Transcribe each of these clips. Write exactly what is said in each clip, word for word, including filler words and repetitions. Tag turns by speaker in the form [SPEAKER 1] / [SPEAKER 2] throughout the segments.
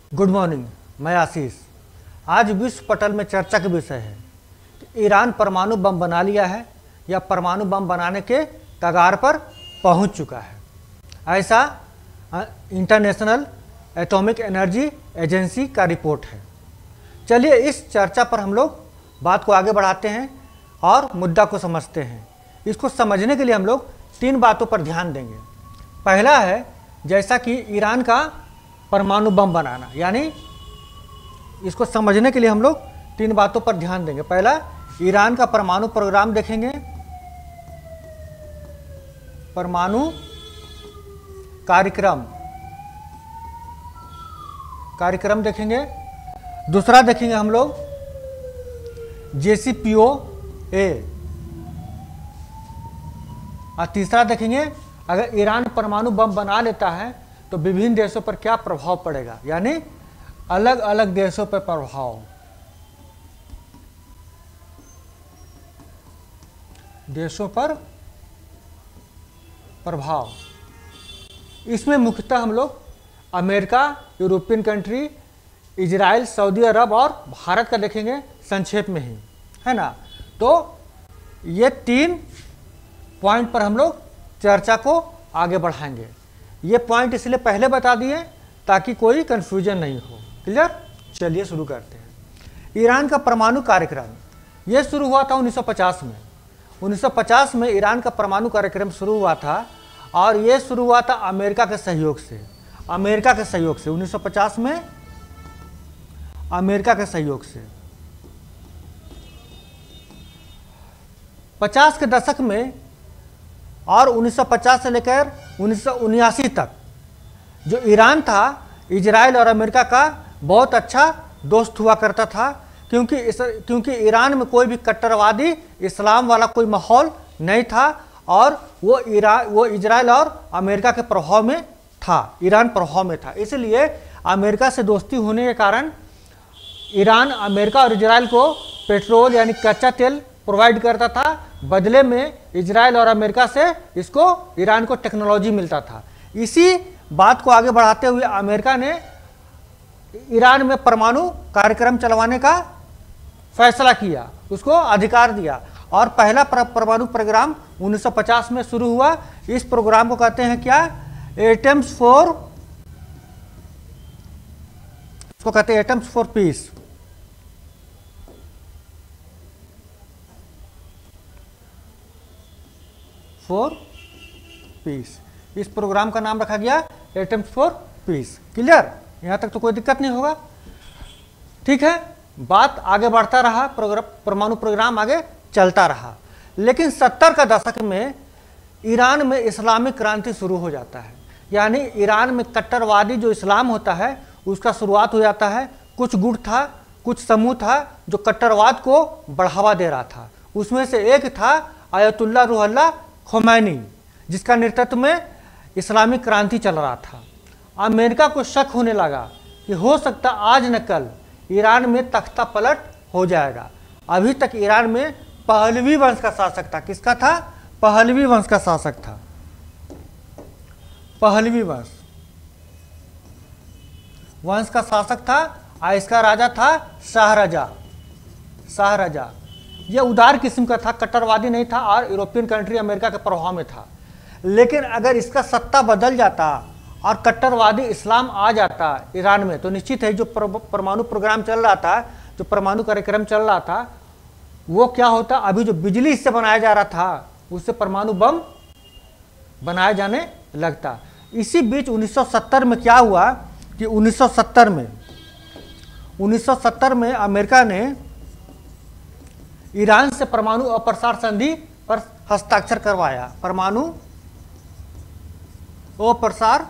[SPEAKER 1] Good morning, मैं आशीष। आज विश्व पटल में चर्चा का विषय है कि ईरान परमाणु बम बना लिया है या परमाणु बम बनाने के कगार पर पहुंच चुका है, ऐसा इंटरनेशनल एटॉमिक एनर्जी एजेंसी का रिपोर्ट है। चलिए इस चर्चा पर हम लोग बात को आगे बढ़ाते हैं और मुद्दा को समझते हैं। इसको समझने के लिए हम लोग तीन बातों पर ध्यान देंगे। पहला है जैसा कि ईरान का परमाणु बम बनाना, यानी इसको समझने के लिए हम लोग तीन बातों पर ध्यान देंगे। पहला, ईरान का परमाणु प्रोग्राम देखेंगे, परमाणु कार्यक्रम कार्यक्रम देखेंगे। दूसरा देखेंगे हम लोग जे सी पी ओ ए, और तीसरा देखेंगे अगर ईरान परमाणु बम बना लेता है तो विभिन्न देशों पर क्या प्रभाव पड़ेगा, यानी अलग अलग देशों पर प्रभाव, देशों पर प्रभाव। इसमें मुख्यतः हम लोग America, European country, Israel, Saudi Arab और भारत का देखेंगे संक्षेप में ही, है ना। तो ये तीन पॉइंट पर हम लोग चर्चा को आगे बढ़ाएंगे। ये पॉइंट इसलिए पहले बता दिए ताकि कोई कंफ्यूजन नहीं हो। क्लियर? चलिए शुरू करते हैं। ईरान का परमाणु कार्यक्रम ये शुरू हुआ था उन्नीस सौ पचास में। उन्नीस सौ पचास में ईरान का परमाणु कार्यक्रम शुरू हुआ था और ये शुरू हुआ था अमेरिका के सहयोग से। अमेरिका के सहयोग से उन्नीस सौ पचास में अमेरिका के सहयोग से पचास के दशक में और उन्नीस सौ पचास से लेकर उन्नीस सौ उन्यासी तक जो ईरान था, इजराइल और अमेरिका का बहुत अच्छा दोस्त हुआ करता था, क्योंकि इस क्योंकि ईरान में कोई भी कट्टरवादी इस्लाम वाला कोई माहौल नहीं था और वो ईरान वो इजराइल और अमेरिका के प्रभाव में था, ईरान प्रभाव में था। इसलिए अमेरिका से दोस्ती होने के कारण ईरान अमेरिका और इजराइल को पेट्रोल यानी कच्चा तेल प्रोवाइड करता था, बदले में इजराइल और अमेरिका से इसको ईरान को टेक्नोलॉजी मिलता था। इसी बात को आगे बढ़ाते हुए अमेरिका ने ईरान में परमाणु कार्यक्रम चलवाने का फैसला किया, उसको अधिकार दिया और पहला परमाणु प्रोग्राम उन्नीस सौ पचास में शुरू हुआ। इस प्रोग्राम को कहते हैं क्या? एटम्स फॉर इसको कहते हैं atoms for peace. For peace, इस प्रोग्राम का नाम रखा गया एटम्स फॉर पीस। क्लियर? यहां तक तो कोई दिक्कत नहीं होगा। ठीक है, बात आगे बढ़ता रहा, प्रोग्राम परमाणु प्रोग्राम आगे चलता रहा। लेकिन सत्तर का दशक में ईरान में इस्लामिक क्रांति शुरू हो जाता है, यानी ईरान में कट्टरवादी जो इस्लाम होता है उसका शुरुआत हो जाता है। कुछ गुट था, कुछ समूह था जो कट्टरवाद को बढ़ावा दे रहा था। उसमें से एक था आयतुल्लाह रूहुल्लाह खोमैनी, जिसका नेतृत्व में इस्लामिक क्रांति चल रहा था। अमेरिका को शक होने लगा कि हो सकता आज न कल ईरान में तख्ता पलट हो जाएगा। अभी तक ईरान में पहलवी वंश का शासक था। किसका था? पहलवी वंश का शासक था। पहलवी वंश वंश का शासक था और इसका राजा था शाहरजा। शाहरजा यह उदार किस्म का था, कट्टरवादी नहीं था और यूरोपियन कंट्री अमेरिका के प्रभाव में था। लेकिन अगर इसका सत्ता बदल जाता और कट्टरवादी इस्लाम आ जाता ईरान में, तो निश्चित है जो परमाणु प्रोग्राम चल रहा था, जो परमाणु कार्यक्रम चल रहा था, वो क्या होता? अभी जो बिजली इससे बनाया जा रहा था उससे परमाणु बम बनाया जाने लगता। इसी बीच उन्नीस सौ सत्तर में क्या हुआ कि उन्नीस सौ सत्तर में उन्नीस सौ सत्तर में अमेरिका ने ईरान से परमाणु अप्रसार संधि पर हस्ताक्षर करवाया। परमाणु अप्रसार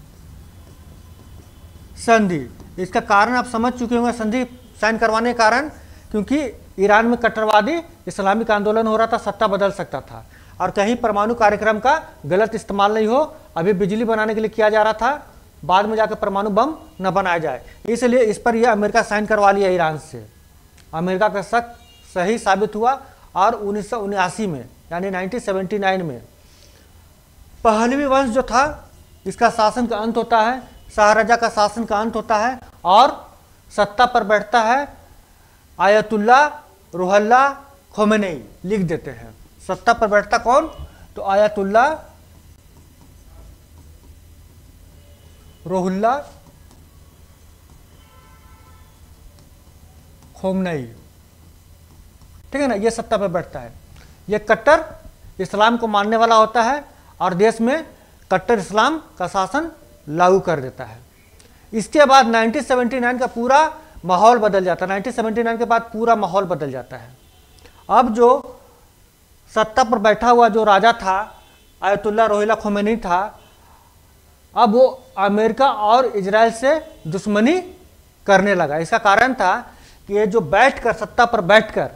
[SPEAKER 1] संधि, इसका कारण आप समझ चुके होंगे। संधि साइन करवाने के कारण, क्योंकि ईरान में कट्टरवादी इस्लामिक आंदोलन हो रहा था, सत्ता बदल सकता था और कहीं परमाणु कार्यक्रम का गलत इस्तेमाल नहीं हो। अभी बिजली बनाने के लिए किया जा रहा था, बाद में जाकर परमाणु बम न बनाया जाए, इसलिए इस पर यह अमेरिका साइन करवा लिया ईरान से। अमेरिका का शक सही साबित हुआ और उन्नीस सौ उन्यासी में यानी उन्नीस सौ उन्यासी में पहलवी वंश जो था इसका शासन का अंत होता है, शाहरजा का शासन का अंत होता है और सत्ता पर बैठता है आयतुल्ला रुहल्ला खोमेनी, लिख देते हैं। सत्ता पर बैठता कौन? तो आयतुल्ला रुहल्ला खोमेनी, ठीक है ना, ये सत्ता पर बैठता है। ये कट्टर इस्लाम को मानने वाला होता है और देश में कट्टर इस्लाम का शासन लागू कर देता है। इसके बाद उन्नीस सौ उन्यासी का पूरा माहौल बदल जाता है। उन्नीस सौ उन्यासी के बाद पूरा माहौल बदल जाता है। अब जो सत्ता पर बैठा हुआ जो राजा था आयतुल्ला रुहल्ला खोमेनी था, अब वो अमेरिका और इजराइल से दुश्मनी करने लगा। इसका कारण था कि ये जो बैठकर सत्ता पर बैठकर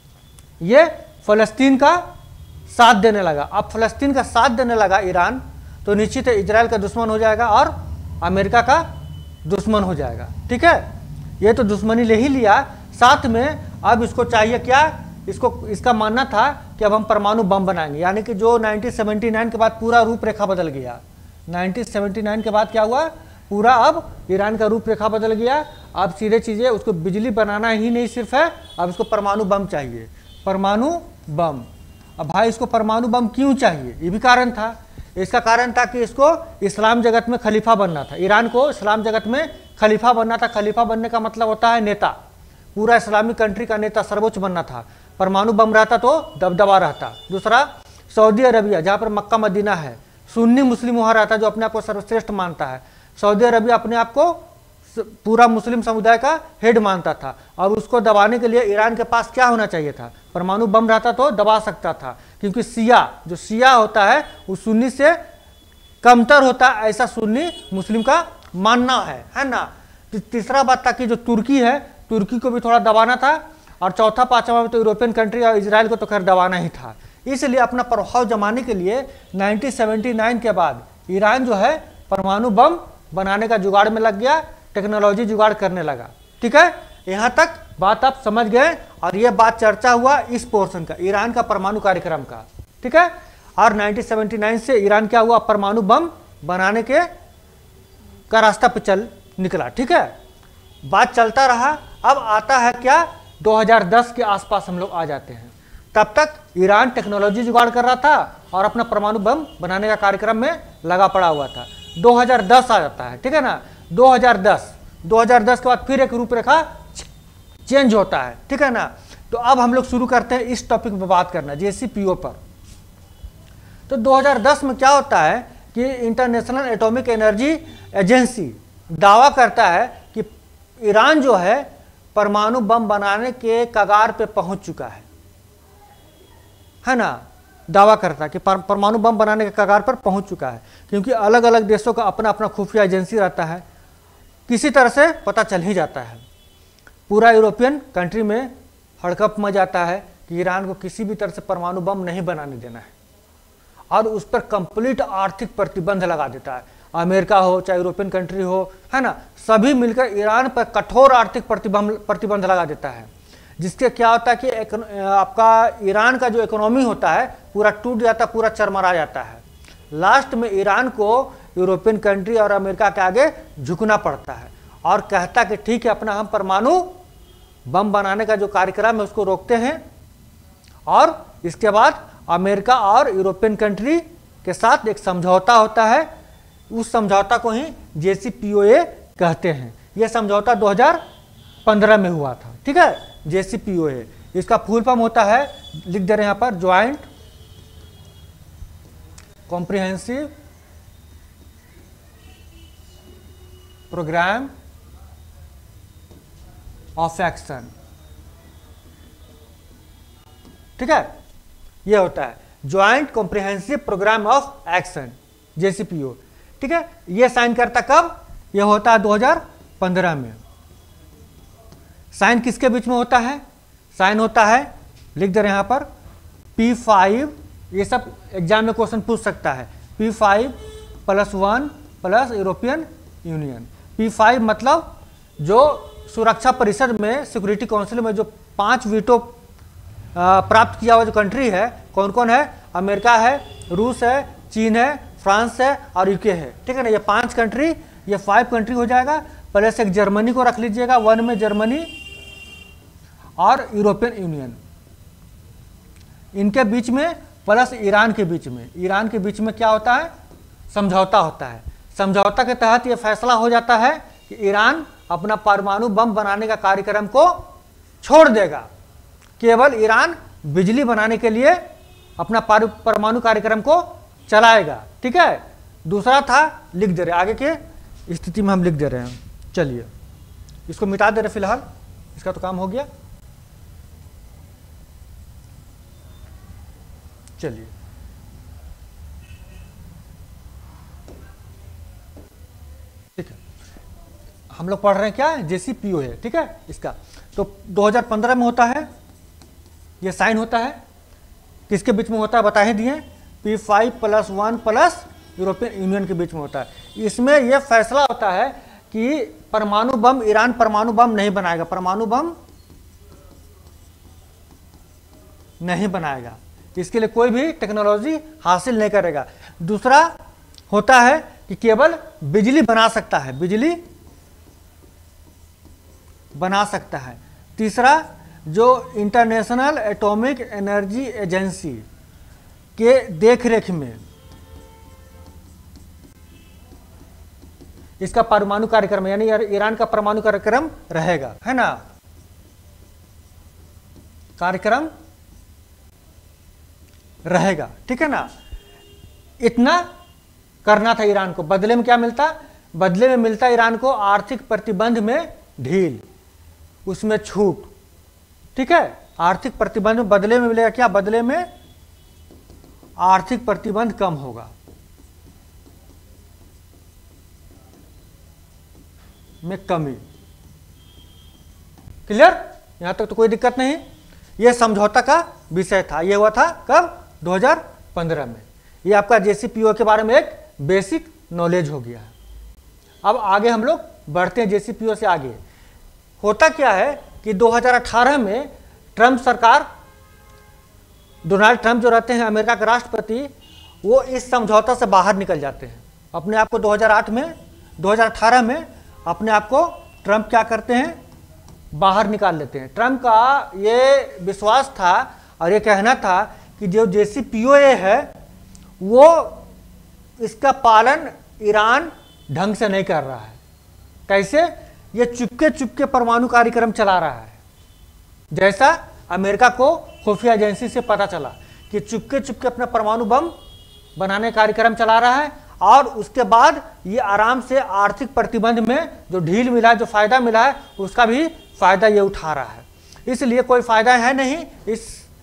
[SPEAKER 1] ये फ़लस्तीन का साथ देने लगा। अब फ़लस्तीन का साथ देने लगा ईरान, तो निश्चित है इजराइल का दुश्मन हो जाएगा और अमेरिका का दुश्मन हो जाएगा। ठीक है, ये तो दुश्मनी ले ही लिया, साथ में अब इसको चाहिए क्या, इसको इसका मानना था कि अब हम परमाणु बम बनाएंगे। यानी कि जो उन्नीस सौ उन्यासी के बाद पूरा रूपरेखा बदल गया। उन्नीस सौ उन्यासी के बाद क्या हुआ, पूरा अब ईरान का रूपरेखा बदल गया। अब सीधे चीज़ें उसको बिजली बनाना ही नहीं सिर्फ है, अब इसको परमाणु बम चाहिए, परमाणु बम। अब भाई इसको परमाणु बम क्यों चाहिए, ये भी कारण था। इसका कारण था कि इसको इस्लाम जगत में खलीफा बनना था। ईरान को इस्लाम जगत में खलीफा बनना था। खलीफा बनने का मतलब होता है नेता, पूरा इस्लामिक कंट्री का नेता, सर्वोच्च बनना था। परमाणु बम रहता तो दबदबा रहता। दूसरा, सऊदी अरबिया जहाँ पर मक्का मदीना है, सुन्नी मुस्लिम वहाँ रहता जो अपने आप को सर्वश्रेष्ठ मानता है। सऊदी अरबिया अपने आप को पूरा मुस्लिम समुदाय का हेड मानता था, और उसको दबाने के लिए ईरान के पास क्या होना चाहिए था, परमाणु बम रहता तो दबा सकता था। क्योंकि शिया, जो शिया होता है वो सुन्नी से कमतर होता है, ऐसा सुन्नी मुस्लिम का मानना है, है ना। तीसरा बात था कि जो तुर्की है, तुर्की को भी थोड़ा दबाना था। और चौथा पांचवा में तो यूरोपियन कंट्री और इजराइल को तो खैर दबाना ही था। इसलिए अपना प्रभाव जमाने के लिए उन्नीस सौ उन्यासी के बाद ईरान जो है परमाणु बम बनाने का जुगाड़ में लग गया, टेक्नोलॉजी जुगाड़ करने लगा। ठीक है, यहाँ तक बात आप समझ गए। और ये बात चर्चा हुआ इस पोर्शन का, ईरान का परमाणु कार्यक्रम का। ठीक है, और उन्नीस सौ उन्यासी से ईरान क्या हुआ, परमाणु बम बनाने के का रास्ता पे चल निकला। ठीक है, बात चलता रहा। अब आता है क्या, दो हज़ार दस के आसपास हम लोग आ जाते हैं। तब तक ईरान टेक्नोलॉजी जुगाड़ कर रहा था और अपना परमाणु बम बनाने का कार्यक्रम में लगा पड़ा हुआ था। दो हज़ार दस आ जाता है, ठीक है ना। दो हज़ार दस दो हज़ार दस के बाद फिर एक रूपरेखा चेंज होता है, ठीक है ना। तो अब हम लोग शुरू करते हैं इस टॉपिक पर बात करना, जे सी पी ओ पर। तो दो हज़ार दस में क्या होता है कि इंटरनेशनल एटॉमिक एनर्जी एजेंसी दावा करता है कि ईरान जो है परमाणु बम बनाने के कगार पे पहुंच चुका है, है ना। दावा करता है कि परमाणु बम बनाने के कगार पर पहुंच चुका है। क्योंकि अलग अलग देशों का अपना अपना खुफिया एजेंसी रहता है, किसी तरह से पता चल ही जाता है। पूरा यूरोपियन कंट्री में हड़कंप मच जाता है कि ईरान को किसी भी तरह से परमाणु बम नहीं बनाने देना है, और उस पर कंप्लीट आर्थिक प्रतिबंध लगा देता है। अमेरिका हो चाहे यूरोपियन कंट्री हो, है ना, सभी मिलकर ईरान पर कठोर आर्थिक प्रतिबंध प्रतिबंध लगा देता है। जिसके क्या होता है कि एक, आपका ईरान का जो इकोनॉमी होता है पूरा टूट जाता है, पूरा चरमरा जाता है। लास्ट में ईरान को यूरोपियन कंट्री और अमेरिका के आगे झुकना पड़ता है और कहता कि ठीक है, अपना हम परमाणु बम बनाने का जो कार्यक्रम है उसको रोकते हैं, और इसके बाद अमेरिका और यूरोपियन कंट्री के साथ एक समझौता होता है। उस समझौता को ही जे सी पी ओ ए कहते हैं। यह समझौता दो हज़ार पंद्रह में हुआ था। ठीक है, जे सी पी ओ ए, इसका फुल फॉर्म होता है, लिख दे रहे हैं यहाँ पर, joint comprehensive programme of action. ठीक है, ये होता है joint comprehensive programme of action, J C P O. ठीक है, ये साइन करता कब, ये होता है दो हज़ार पंद्रह में। साइन किसके बीच में होता है, साइन होता है, लिख दे रहे हैं यहाँ पर, पी फाइव, ये सब एग्जाम में क्वेश्चन पूछ सकता है। P five plus one plus European Union. P five मतलब जो सुरक्षा परिषद में, सिक्योरिटी काउंसिल में जो पांच वीटो प्राप्त किया हुआ जो कंट्री है, कौन कौन है, अमेरिका है, रूस है, चीन है, फ्रांस है और यूके है। ठीक है ना, ये पांच कंट्री, ये फाइव कंट्री हो जाएगा। प्लस एक जर्मनी को रख लीजिएगा, वन में जर्मनी और यूरोपियन यूनियन, इनके बीच में प्लस ईरान के बीच में। ईरान के बीच में क्या होता है? समझौता होता है। समझौता के तहत यह फैसला हो जाता है कि ईरान अपना परमाणु बम बनाने का कार्यक्रम को छोड़ देगा, केवल ईरान बिजली बनाने के लिए अपना परमाणु कार्यक्रम को चलाएगा। ठीक है, दूसरा था लिख दे रहे, आगे के स्थिति में हम लिख दे रहे हैं। चलिए इसको मिटा दे रहे फिलहाल, इसका तो काम हो गया। चलिए ठीक है, हम लोग पढ़ रहे हैं क्या? जेसीपीओ है। ठीक है, इसका तो दो हज़ार पंद्रह में होता है, ये साइन होता है। किसके बीच में होता है बता ही दिए, P five plus one plus European Union के बीच में होता है। इसमें यह फैसला होता है कि परमाणु बम, ईरान परमाणु बम नहीं बनाएगा, परमाणु बम नहीं बनाएगा, इसके लिए कोई भी टेक्नोलॉजी हासिल नहीं करेगा। दूसरा होता है कि केवल बिजली बना सकता है, बिजली बना सकता है। तीसरा, जो इंटरनेशनल एटॉमिक एनर्जी एजेंसी के देखरेख में इसका परमाणु कार्यक्रम यानी ईरान का परमाणु कार्यक्रम रहेगा, है ना, कार्यक्रम रहेगा। ठीक है ना, इतना करना था ईरान को। बदले में क्या मिलता? बदले में मिलता ईरान को आर्थिक प्रतिबंध में ढील, उसमें छूट। ठीक है, आर्थिक प्रतिबंध में बदले में मिलेगा क्या? बदले में आर्थिक प्रतिबंध कम होगा, में कमी। क्लियर? यहां तक तो कोई दिक्कत नहीं। यह समझौता का विषय था, यह हुआ था कब? दो हज़ार पंद्रह में। यह आपका जेसीपीओ के बारे में एक बेसिक नॉलेज हो गया है। अब आगे हम लोग बढ़ते हैं जेसीपीओ से आगे। होता क्या है कि दो हज़ार अठारह में ट्रंप सरकार, डोनाल्ड ट्रंप जो रहते हैं अमेरिका के राष्ट्रपति, वो इस समझौता से बाहर निकल जाते हैं। अपने आप को दो हज़ार आठ में, दो हज़ार अठारह में अपने आप को ट्रंप क्या करते हैं? बाहर निकाल लेते हैं। ट्रंप का ये विश्वास था और ये कहना था कि जो जेसीपीओए है वो इसका पालन ईरान ढंग से नहीं कर रहा है। कैसे? ये चुपके चुपके परमाणु कार्यक्रम चला रहा है। जैसा अमेरिका को खुफिया एजेंसी से पता चला कि चुपके चुपके अपना परमाणु बम बनाने कार्यक्रम चला रहा है, और उसके बाद ये आराम से आर्थिक प्रतिबंध में जो ढील मिला है, जो फायदा मिला है, उसका भी फायदा ये उठा रहा है। इसलिए कोई फायदा है नहीं इस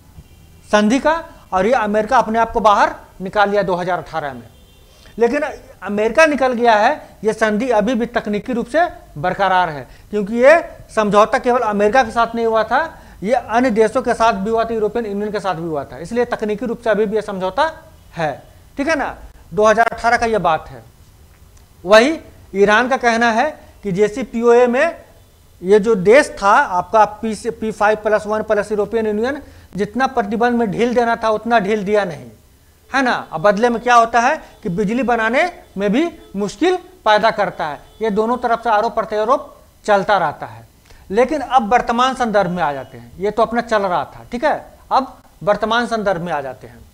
[SPEAKER 1] संधि का, और ये अमेरिका अपने आप को बाहर निकाल लिया दो हज़ार अठारह में। लेकिन अमेरिका निकल गया है, ये संधि अभी भी तकनीकी रूप से बरकरार है, क्योंकि ये समझौता केवल अमेरिका के साथ नहीं हुआ था, ये अन्य देशों के साथ भी हुआ था, यूरोपियन यूनियन के साथ भी हुआ था। इसलिए तकनीकी रूप से अभी भी ये समझौता है। ठीक है ना, दो हज़ार अठारह का ये बात है। वही ईरान का कहना है कि जेसीपीओए में ये जो देश था आपका पी से P five plus one plus European Union, जितना प्रतिबंध में ढील देना था उतना ढील दिया नहीं, है ना। अब बदले में क्या होता है कि बिजली बनाने में भी मुश्किल पैदा करता है। ये दोनों तरफ से आरोप प्रत्यारोप चलता रहता है। लेकिन अब वर्तमान संदर्भ में आ जाते हैं। ये तो अपना चल रहा था, ठीक है, अब वर्तमान संदर्भ में आ जाते हैं।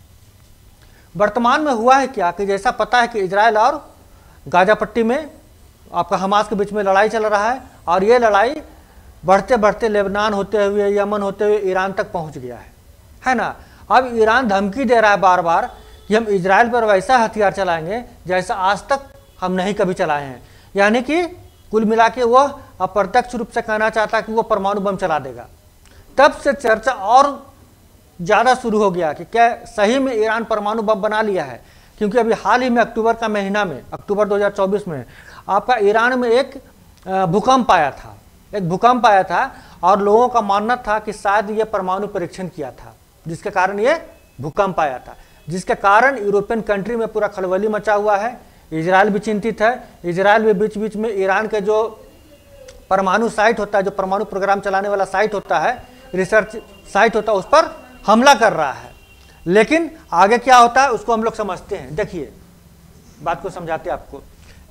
[SPEAKER 1] वर्तमान में हुआ है क्या कि जैसा पता है कि इजराइल और गाजा पट्टी में आपका हमास के बीच में लड़ाई चल रहा है, और ये लड़ाई बढ़ते बढ़ते लेबनान होते हुए, यमन होते हुए ईरान तक पहुंच गया है, है ना। अब ईरान धमकी दे रहा है बार बार कि हम इजराइल पर वैसा हथियार चलाएंगे जैसा आज तक हम नहीं कभी चलाए हैं। यानी कि कुल मिला के वह अप्रत्यक्ष रूप से कहना चाहता है कि वो परमाणु बम चला देगा। तब से चर्चा और ज़्यादा शुरू हो गया कि क्या सही में ईरान परमाणु बम बना लिया है, क्योंकि अभी हाल ही में अक्टूबर का महीना में, अक्टूबर दो हज़ार चौबीस में आपका ईरान में एक भूकंप आया था, एक भूकंप आया था, और लोगों का मानना था कि शायद ये परमाणु परीक्षण किया था, जिसके कारण ये भूकंप आया था, जिसके कारण यूरोपियन कंट्री में पूरा खलबली मचा हुआ है। इजराइल भी चिंतित है। इजराइल भी बीच बीच में ईरान के जो परमाणु साइट होता है, जो परमाणु प्रोग्राम चलाने वाला साइट होता है, रिसर्च साइट होता है, उस पर हमला कर रहा है। लेकिन आगे क्या होता है उसको हम लोग समझते हैं। देखिए बात को समझाते हैं आपको।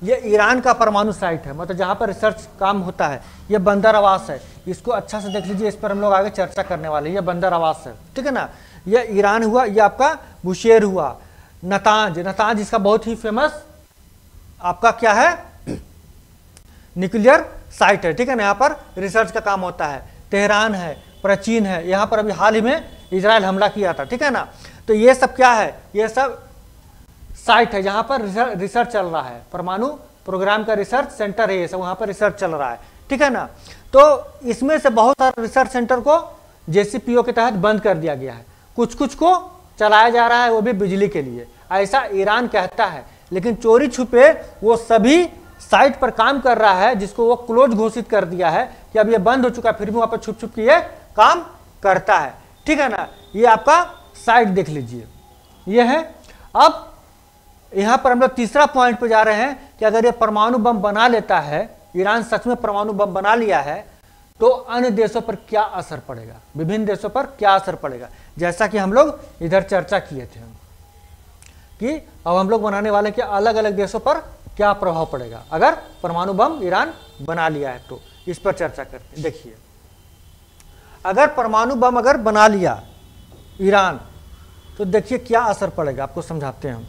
[SPEAKER 1] ये ईरान का परमाणु साइट है, मतलब जहाँ पर रिसर्च काम होता है। ये बंदर आवास है, इसको अच्छा से देख लीजिए, इस पर हम लोग आगे चर्चा करने वाले हैं। ये बंदर आवास है, ठीक है ना। ये ईरान हुआ, ये आपका बुशेर हुआ। नतांज, नतांज इसका बहुत ही फेमस आपका क्या है, न्यूक्लियर साइट है, ठीक है ना। यहाँ पर रिसर्च का काम होता है। तेहरान है, प्राचीन है, यहाँ पर अभी हाल ही में इजराइल हमला किया था, ठीक है ना। तो ये सब क्या है, ये सब साइट है जहाँ पर रिसर्च चल रहा है। परमाणु प्रोग्राम का रिसर्च सेंटर है ये सब, वहाँ पर रिसर्च चल रहा है, ठीक है ना। तो इसमें से बहुत सारे रिसर्च सेंटर को जे सी पी ओ के तहत बंद कर दिया गया है, कुछ कुछ को चलाया जा रहा है, वो भी बिजली के लिए, ऐसा ईरान कहता है। लेकिन चोरी छुपे वो सभी साइट पर काम कर रहा है, जिसको वो क्लोज घोषित कर दिया है कि अब ये बंद हो चुका है, फिर भी वहाँ पर छुप छुप के ये काम करता है, ठीक है ना। ये आपका साइट देख लीजिए, ये है। अब यहाँ पर हम लोग तीसरा पॉइंट पे जा रहे हैं कि अगर ये परमाणु बम बना लेता है, ईरान सच में परमाणु बम बना लिया है, तो अन्य देशों पर क्या असर पड़ेगा, विभिन्न देशों पर क्या असर पड़ेगा। जैसा कि हम लोग इधर चर्चा किए थे कि अब हम लोग बनाने वाले कि अलग अलग देशों पर क्या प्रभाव पड़ेगा अगर परमाणु बम ईरान बना लिया है, तो इस पर चर्चा करते हैं। देखिए, अगर परमाणु बम अगर बना लिया ईरान, तो देखिए क्या असर पड़ेगा, आपको समझाते हैं हम।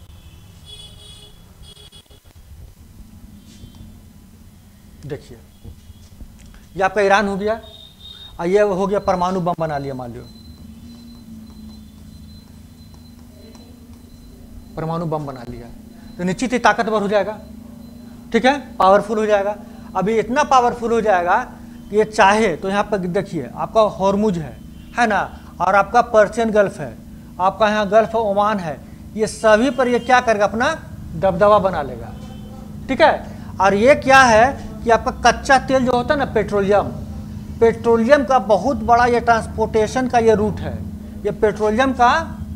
[SPEAKER 1] देखिए, ये आपका ईरान हो गया, और ये हो गया परमाणु बम बना लिया, मान लो परमाणु बम बना लिया, तो निश्चित ही ताकतवर हो जाएगा, ठीक है, पावरफुल हो जाएगा। अभी इतना पावरफुल हो जाएगा कि ये चाहे तो यहाँ पर देखिए, आपका हॉर्मुज है है ना, और आपका पर्शियन गल्फ है, आपका यहाँ गल्फ ओमान है, ये सभी पर ये क्या करेगा, अपना दबदबा बना लेगा, ठीक है। और ये क्या है कि आपका कच्चा तेल जो होता है ना, पेट्रोलियम, पेट्रोलियम का बहुत बड़ा ये ट्रांसपोर्टेशन का ये रूट है, ये पेट्रोलियम का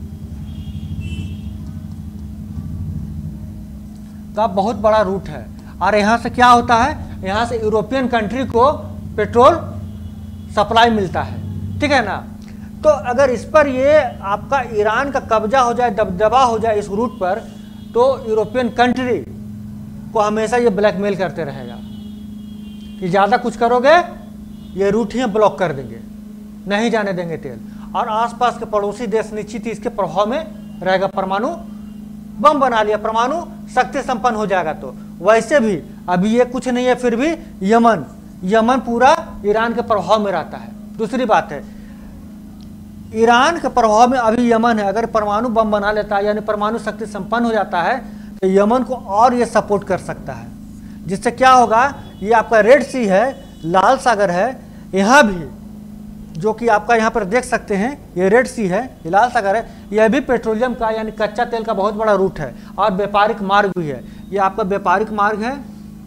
[SPEAKER 1] का बहुत बड़ा रूट है। और यहाँ से क्या होता है, यहाँ से यूरोपियन कंट्री को पेट्रोल सप्लाई मिलता है, ठीक है ना। तो अगर इस पर ये आपका ईरान का कब्जा हो जाए, दबदबा हो जाए इस रूट पर, तो यूरोपियन कंट्री को हमेशा ये ब्लैकमेल करते रहेगा कि ज़्यादा कुछ करोगे ये रूट ही ब्लॉक कर देंगे, नहीं जाने देंगे तेल। और आसपास के पड़ोसी देश निश्चित ही इसके प्रभाव में रहेगा। परमाणु बम बना लिया, परमाणु शक्ति संपन्न हो जाएगा। तो वैसे भी अभी ये कुछ नहीं है, फिर भी यमन यमन पूरा ईरान के प्रभाव में रहता है। दूसरी बात है, ईरान के प्रभाव में अभी यमन है, अगर परमाणु बम बना लेता है यानी परमाणु शक्ति संपन्न हो जाता है, तो यमन को और ये सपोर्ट कर सकता है, जिससे क्या होगा, ये आपका रेड सी है, लाल सागर है, यहाँ भी जो कि आपका यहाँ पर देख सकते हैं, ये रेड सी है, ये लाल सागर है, यह भी पेट्रोलियम का यानी कच्चा तेल का बहुत बड़ा रूट है, और व्यापारिक मार्ग भी है। ये आपका व्यापारिक मार्ग है,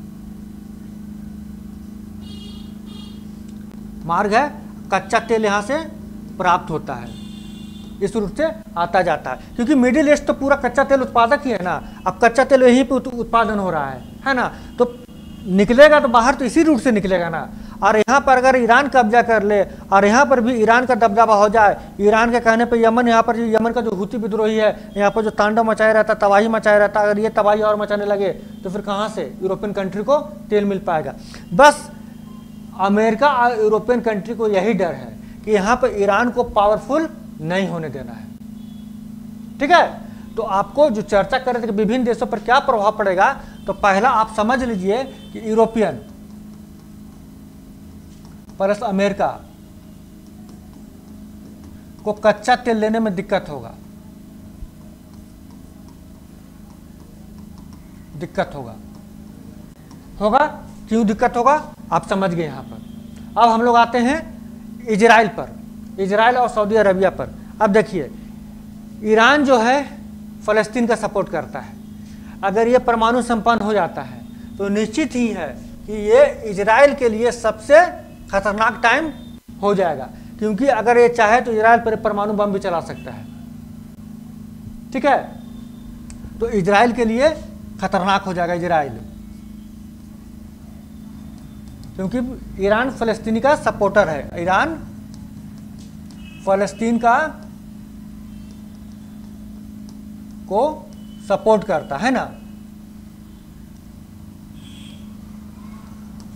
[SPEAKER 1] मार्ग है, कच्चा तेल यहाँ से प्राप्त होता है, इस रूट से आता जाता है, क्योंकि मिडिल ईस्ट तो पूरा कच्चा तेल उत्पादक ही है ना। अब कच्चा तेल यहीं पे उत्पादन हो रहा है है ना, तो निकलेगा तो बाहर तो इसी रूट से निकलेगा ना। और यहाँ पर अगर ईरान कब्जा कर ले और यहाँ पर भी ईरान का दबदबा हो जाए, ईरान के कहने पे यमन, यहाँ पर यमन का जो हुती विद्रोही है, यहाँ पर जो तांडव मचाया रहता, तबाही मचाया रहता, अगर ये तबाही और मचाने लगे तो फिर कहाँ से यूरोपियन कंट्री को तेल मिल पाएगा। बस अमेरिका और यूरोपियन कंट्री को यही डर है कि यहाँ पर ईरान को पावरफुल नहीं होने देना है, ठीक है। तो आपको जो चर्चा कर रहे थे कि विभिन्न देशों पर क्या प्रभाव पड़ेगा, तो पहला आप समझ लीजिए कि यूरोपियन प्लस अमेरिका को कच्चा तेल लेने में दिक्कत होगा, दिक्कत होगा होगा क्यों दिक्कत होगा, आप समझ गए यहाँ पर। अब हम लोग आते हैं इजराइल पर, इजराइल और सऊदी अरबिया पर। अब देखिए, ईरान जो है फ़लस्तीन का सपोर्ट करता है, अगर ये परमाणु संपन्न हो जाता है तो निश्चित ही है कि ये इजराइल के लिए सबसे खतरनाक टाइम हो जाएगा, क्योंकि अगर ये चाहे तो इजराइल पर परमाणु बम भी चला सकता है, ठीक है। तो इजराइल के लिए खतरनाक हो जाएगा इजराइल, क्योंकि ईरान फ़लस्तीनी का सपोर्टर है, ईरान फ़लस्तीन का को सपोर्ट करता है ना।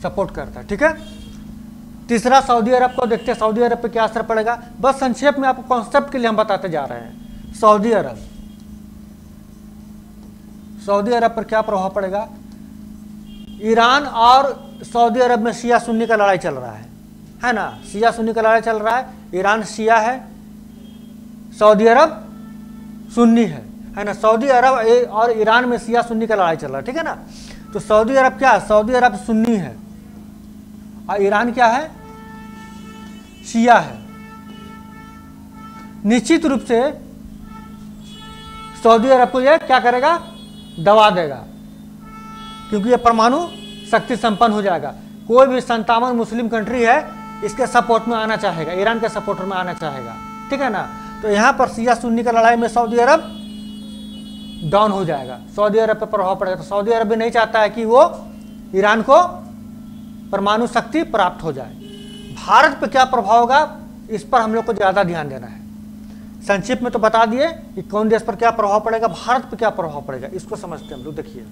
[SPEAKER 1] सपोर्ट करता है। ठीक है, तीसरा सऊदी अरब को देखते हैं, सऊदी अरब पे क्या असर पड़ेगा। बस संक्षेप में आपको कॉन्सेप्ट के लिए हम बताते जा रहे हैं। सऊदी अरब सऊदी अरब पर क्या प्रभाव पड़ेगा। ईरान और सऊदी अरब में शिया सुन्नी का लड़ाई चल रहा है है ना, शिया सुन्नी का लड़ाई चल रहा है। ईरान शिया है, सऊदी अरब सुन्नी है है ना। सऊदी अरब और ईरान में शिया सुन्नी का लड़ाई चल रहा है, ठीक है ना। तो सऊदी अरब क्या है, सऊदी अरब सुन्नी है और ईरान क्या है, शिया है। निश्चित रूप से सऊदी अरब को यह क्या करेगा, दबा देगा, क्योंकि यह परमाणु शक्ति संपन्न हो जाएगा। कोई भी संतावन मुस्लिम कंट्री है इसके सपोर्ट में आना चाहेगा, ईरान के सपोर्ट में आना चाहेगा, ठीक है ना। तो यहां पर शिया सुन्नी का लड़ाई में सऊदी अरब डाउन हो जाएगा, सऊदी अरब पर प्रभाव पड़ेगा। तो सऊदी अरब भी नहीं चाहता है कि वो ईरान को परमाणु शक्ति प्राप्त हो जाए। भारत पर क्या प्रभाव होगा, इस पर हम लोग को ज्यादा ध्यान देना है। संक्षिप्त में तो बता दिए कि कौन देश पर क्या प्रभाव पड़ेगा, भारत पर क्या प्रभाव पड़ेगा, इसको समझते हैं हम लोग। देखिए,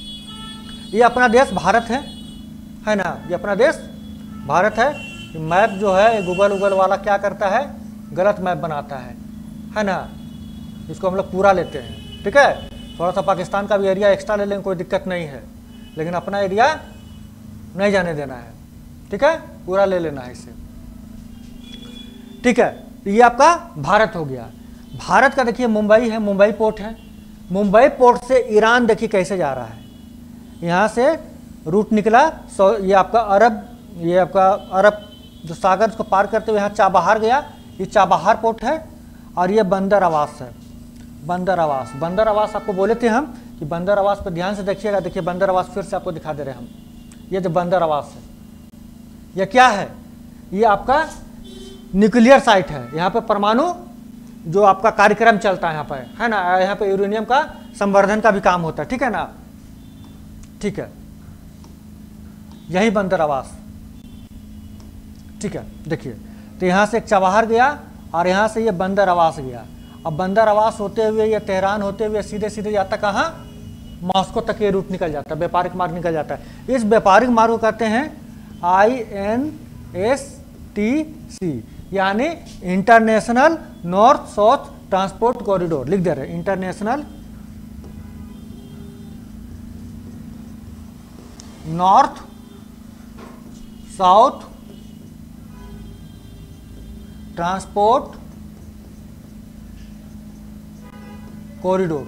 [SPEAKER 1] ये अपना देश भारत है है ना, ये अपना देश भारत है। मैप जो है गूगल वूगल वाला क्या करता है, गलत मैप बनाता है है ना, इसको हम लोग पूरा लेते हैं। ठीक है, थोड़ा सा पाकिस्तान का भी एरिया एक्स्ट्रा ले लेंगे, कोई दिक्कत नहीं है, लेकिन अपना एरिया नहीं जाने देना है। ठीक है, पूरा ले लेना है इसे। ठीक है, तो ये आपका भारत हो गया। भारत का देखिए मुंबई है, मुंबई पोर्ट है। मुंबई पोर्ट से ईरान देखिए कैसे जा रहा है, यहाँ से रूट निकला, सो ये आपका अरब, ये आपका अरब जो सागर को पार करते हुए यहाँ चाबहार गया, ये चाबहार पोर्ट है। और ये बंदर आवास है, बंदर आवास। बंदर आवास आपको बोले थे हम कि बंदर आवास पर ध्यान से देखिएगा। देखिए बंदर आवास फिर से आपको दिखा दे रहे हैं हम, ये जो बंदर आवास है ये क्या है, ये आपका न्यूक्लियर साइट है। यहाँ पे परमाणु जो आपका कार्यक्रम चलता है यहाँ पर, है ना, यहाँ पे यूरेनियम का संवर्धन का भी काम होता है। ठीक है ना, ठीक है, यही बंदर आवास। ठीक है, देखिए, तो यहाँ से एक चाबहार गया और यहाँ से ये बंदर आवास गया। अब बंदर आवास होते हुए ये तेहरान होते हुए सीधे सीधे जाता कहाँ, मॉस्को तक ये रूट निकल जाता है, व्यापारिक मार्ग निकल जाता है। इस व्यापारिक मार्ग को कहते हैं I N S T C, यानी international north south transport corridor. लिख दे रहे हैं, international north south transport corridor.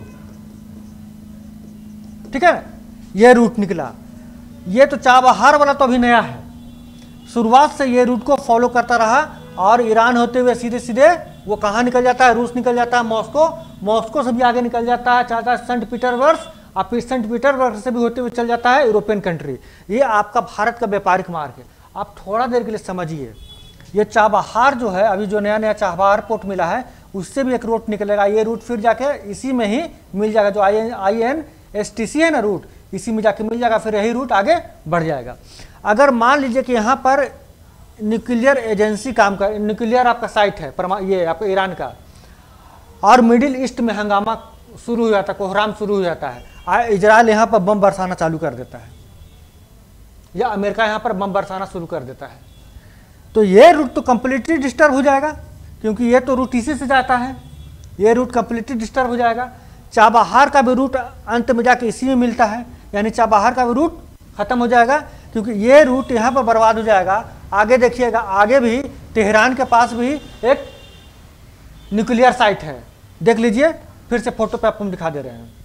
[SPEAKER 1] ठीक है, यह रूट निकला। ये तो चाबहार वाला तो अभी नया है, शुरुआत से ये रूट को फॉलो करता रहा और ईरान होते हुए सीधे सीधे वो कहाँ निकल जाता है, रूस निकल जाता है, मॉस्को, मॉस्को से भी आगे निकल जाता है, चाहता है सेंट पीटरबर्ग, और फिर सेंट पीटरबर्ग से भी होते हुए चल जाता है यूरोपियन कंट्री। ये आपका भारत का व्यापारिक मार्ग है। आप थोड़ा देर के लिए समझिए, ये चाबहार जो है, अभी जो नया नया चाबहार पोर्ट मिला है, उससे भी एक रूट निकलेगा। ये रूट फिर जाके इसी में ही मिल जाएगा, जो I N I N S T C है ना रूट, इसी में जाके मिल जाएगा, फिर यही रूट आगे बढ़ जाएगा। अगर मान लीजिए कि यहाँ पर न्यूक्लियर एजेंसी काम कर, न्यूक्लियर आपका साइट है, ये आपका ईरान का, और मिडिल ईस्ट में हंगामा शुरू हो जाता है, कोहराम शुरू हो जाता है, इजराइल यहाँ पर बम बरसाना चालू कर देता है, या अमेरिका यहाँ पर बम बरसाना शुरू कर देता है, तो ये रूट तो कंप्लीटली डिस्टर्ब हो जाएगा, क्योंकि ये तो रूट इसी से जाता है, ये रूट कंप्लीटली डिस्टर्ब हो जाएगा। चाबहार का भी रूट अंत में जाके इसी में मिलता है, यानी चाबहार का भी रूट खत्म हो जाएगा, क्योंकि ये रूट यहाँ पर बर्बाद हो जाएगा। आगे देखिएगा, आगे भी तेहरान के पास भी एक न्यूक्लियर साइट है, देख लीजिए, फिर से फोटो पे आपको हम दिखा दे रहे हैं।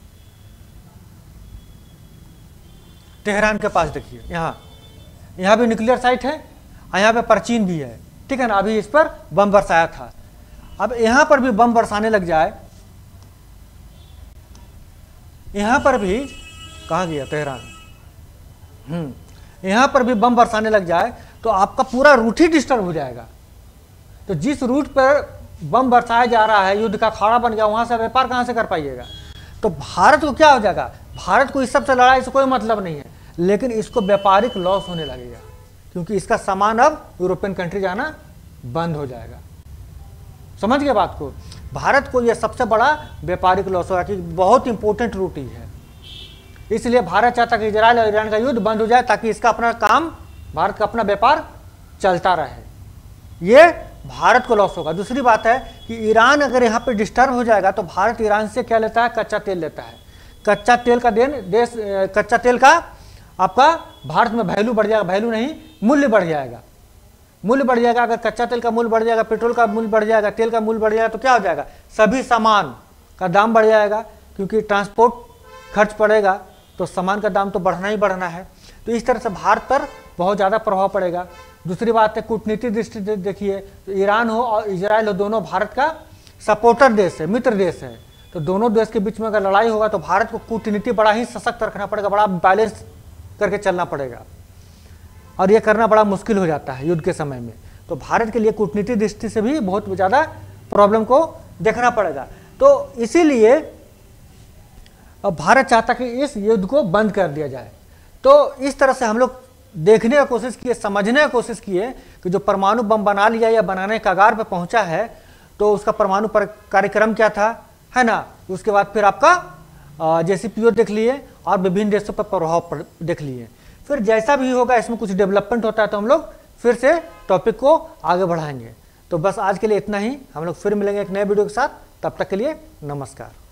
[SPEAKER 1] तेहरान के पास देखिए, यहाँ यहाँ भी न्यूक्लियर साइट है, यहाँ पे परचीन भी है। ठीक है ना, अभी इस पर बम बरसाया था। अब यहाँ पर भी बम बरसाने लग जाए, यहाँ पर भी, कहाँ गया तेहरान, हम्म यहाँ पर भी बम बरसाने लग जाए तो आपका पूरा रूट ही डिस्टर्ब हो जाएगा। तो जिस रूट पर बम बरसाया जा रहा है, युद्ध का खाड़ा बन गया, वहां से व्यापार कहाँ से कर पाइएगा। तो भारत को क्या हो जाएगा, भारत को इस सब से लड़ाई से कोई मतलब नहीं है, लेकिन इसको व्यापारिक लॉस होने लगेगा, क्योंकि इसका सामान अब यूरोपियन कंट्री जाना बंद हो जाएगा। समझ गए बात को, भारत को यह सबसे बड़ा व्यापारिक लॉस होगा कि बहुत इंपॉर्टेंट रूट ही है। इसलिए भारत चाहता कि इजराइल और ईरान का युद्ध बंद हो जाए, ताकि इसका अपना काम भारत का अपना व्यापार चलता रहे, ये भारत को लॉस होगा। दूसरी बात है कि ईरान अगर यहाँ पे डिस्टर्ब हो जाएगा तो भारत ईरान से क्या लेता है, कच्चा तेल लेता है। कच्चा तेल का देन देश, कच्चा तेल का आपका भारत में वैल्यू बढ़ जाएगा, वैल्यू नहीं मूल्य बढ़ जाएगा, मूल्य बढ़ जाएगा। अगर कच्चा तेल का मूल्य बढ़ जाएगा, पेट्रोल का मूल्य बढ़ जाएगा, तेल का मूल्य बढ़ जाएगा तो क्या हो जाएगा, सभी सामान का दाम बढ़ जाएगा, क्योंकि ट्रांसपोर्ट खर्च पड़ेगा तो सामान का दाम तो बढ़ना ही बढ़ना है। तो इस तरह से भारत पर बहुत ज़्यादा प्रभाव पड़ेगा। दूसरी बात है कूटनीतिक दृष्टि से देखिए तो ईरान हो और इजराइल हो, दोनों भारत का सपोर्टर देश है, मित्र देश है। तो दोनों देश के बीच में अगर लड़ाई होगा तो भारत को कूटनीति बड़ा ही सशक्त रखना पड़ेगा, बड़ा बैलेंस करके चलना पड़ेगा, और ये करना बड़ा मुश्किल हो जाता है युद्ध के समय में। तो भारत के लिए कूटनीतिक दृष्टि से भी बहुत ज़्यादा प्रॉब्लम को देखना पड़ेगा। तो इसीलिए भारत चाहता कि इस युद्ध को बंद कर दिया जाए। तो इस तरह से हम लोग देखने की कोशिश किए, समझने की कोशिश किए कि जो परमाणु बम बना लिया या बनाने के कगार पर पहुंचा है तो उसका परमाणु पर कार्यक्रम क्या था, है ना। उसके बाद फिर आपका जेसीपीओ देख लिए और विभिन्न देशों पर प्रभाव देख लिए। फिर जैसा भी होगा इसमें कुछ डेवलपमेंट होता है तो हम लोग फिर से टॉपिक को आगे बढ़ाएंगे। तो बस आज के लिए इतना ही, हम लोग फिर मिलेंगे एक नए वीडियो के साथ। तब तक के लिए नमस्कार।